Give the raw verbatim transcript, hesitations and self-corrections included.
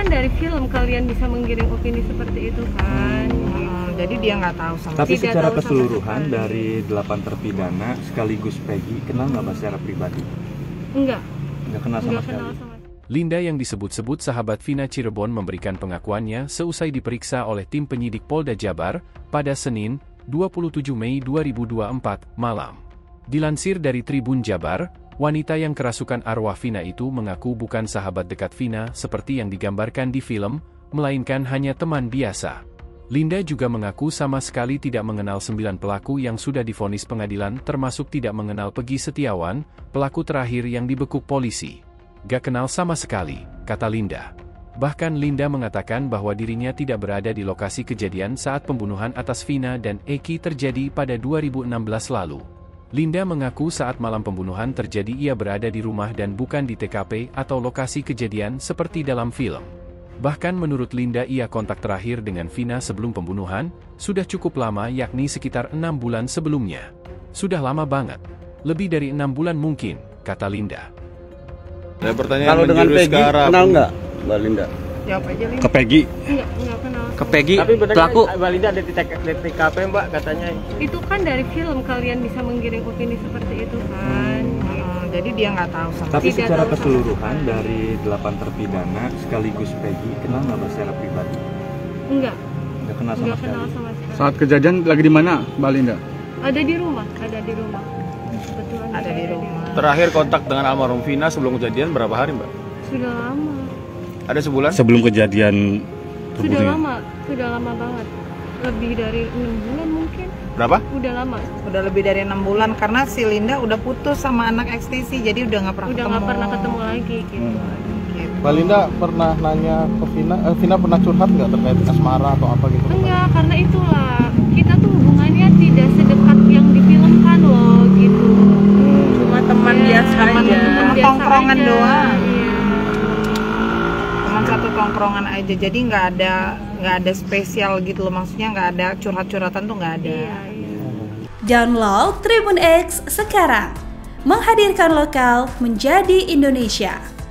kan dari film kalian bisa menggiring opini seperti itu kan. Hmm, jadi dia nggak tahu sama. Tapi Tidak secara tahu sama keseluruhan sekali. dari delapan terpidana sekaligus Peggy, kenal nggak Mbak secara pribadi? Enggak. Nggak kenal sama Enggak sekali. kenal sama. Linda yang disebut-sebut sahabat Vina Cirebon memberikan pengakuannya seusai diperiksa oleh tim penyidik Polda Jabar pada Senin, dua puluh tujuh Mei dua ribu dua puluh empat, malam. Dilansir dari Tribun Jabar, wanita yang kerasukan arwah Vina itu mengaku bukan sahabat dekat Vina seperti yang digambarkan di film, melainkan hanya teman biasa. Linda juga mengaku sama sekali tidak mengenal sembilan pelaku yang sudah divonis pengadilan termasuk tidak mengenal Peggy Setiawan, pelaku terakhir yang dibekuk polisi. Gak kenal sama sekali, kata Linda. Bahkan Linda mengatakan bahwa dirinya tidak berada di lokasi kejadian saat pembunuhan atas Vina dan Eki terjadi pada dua ribu enam belas lalu. Linda mengaku saat malam pembunuhan terjadi ia berada di rumah dan bukan di T K P atau lokasi kejadian seperti dalam film. Bahkan menurut Linda ia kontak terakhir dengan Vina sebelum pembunuhan, sudah cukup lama yakni sekitar enam bulan sebelumnya. Sudah lama banget. Lebih dari enam bulan mungkin, kata Linda. Ada pertanyaan Kalau dengan menjurus Peggy, ke arah kenal nggak Mbak Linda? Jawab aja Linda. Ke Peggy? Enggak, enggak kenal. Ke Peggy, Tapi benar pelaku. kan Mbak Linda ada di T K P Mbak katanya. Itu kan dari film kalian bisa menggiring opini seperti itu kan. Hmm, jadi dia nggak tahu sama. Tapi Tidak secara tahu sama keseluruhan sekali. dari delapan terpidana sekaligus Peggy, kenal nggak Mbak secara pribadi? Enggak. Nggak kenal sama Enggak sekali. kenal sama sekali. Saat kejadian lagi di mana Mbak Linda? Ada di rumah, ada di rumah. Kebetulan Ada di rumah. terakhir kontak dengan almarhum Vina sebelum kejadian berapa hari Mbak? Sudah lama. Ada sebulan? Sebelum kejadian Sudah lama, sudah lama banget. Lebih dari enam bulan mungkin. Berapa? Udah lama. Udah lebih dari enam bulan karena si Linda udah putus sama anak ekstisi, jadi udah nggak pernah Udah ketemu. nggak pernah ketemu lagi gitu. Gitu. Mbak Linda pernah nanya ke Vina, eh, Vina pernah curhat nggak terkait asmara atau apa gitu? Enggak, karena itulah kita tuh hubungannya tidak sedekat yang difilmkan loh gitu. Cuma teman Ya, biasa teman- aja. teman biasa Tongkrongan aja. doang. Iya. Cuman satu tongkrongan aja, jadi nggak ada nggak ada spesial gitu loh, maksudnya nggak ada curhat-curhatan tuh nggak ada. Iya, iya. Download Tribun X sekarang, menghadirkan lokal menjadi Indonesia.